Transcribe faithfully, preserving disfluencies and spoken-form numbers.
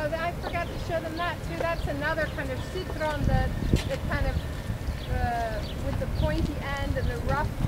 Oh, I forgot to show them that too. That's another kind of citron that, that kind of uh, with the pointy end and the rough